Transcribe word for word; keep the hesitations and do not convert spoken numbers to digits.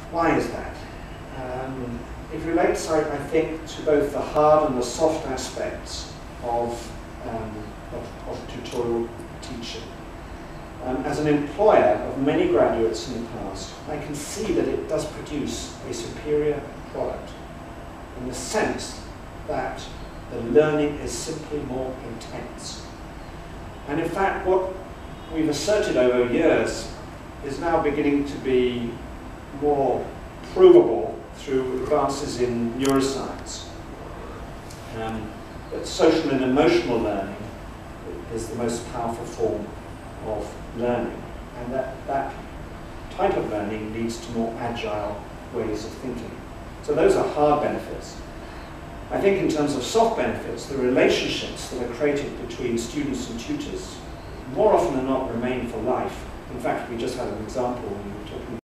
Why is that? Um, it relates, I, I think, to both the hard and the soft aspects of, um, of, of tutorial teaching. Um, as an employer of many graduates in the past, I can see that it does produce a superior product in the sense that the learning is simply more intense. And in fact, what we've asserted over years is now beginning to be more provable through advances in neuroscience. Um, that social and emotional learning is the most powerful form of learning, and that that type of learning leads to more agile ways of thinking. So those are hard benefits. I think in terms of soft benefits, the relationships that are created between students and tutors more often than not remain for life. In fact, we just had an example when we were talking